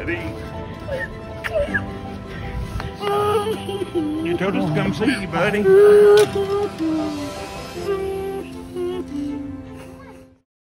buddy. You told us to come see you, buddy.